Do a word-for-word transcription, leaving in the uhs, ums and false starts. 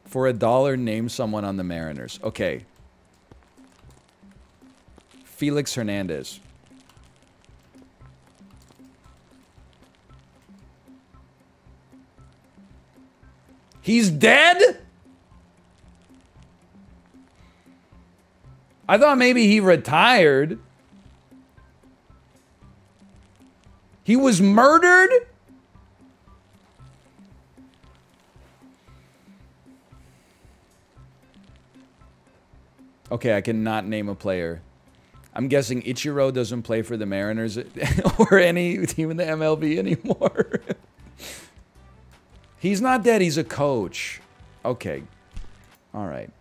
For a dollar, name someone on the Mariners. Okay. Felix Hernandez. He's dead? I thought maybe he retired. He was murdered? Okay, I cannot name a player. I'm guessing Ichiro doesn't play for the Mariners or any team in the M L B anymore. He's not dead, he's a coach. Okay. All right.